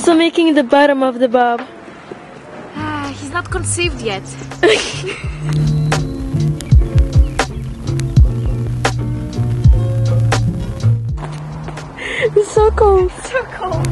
still making the bottom of the bob. He's not conceived yet. It's so cold. So cold.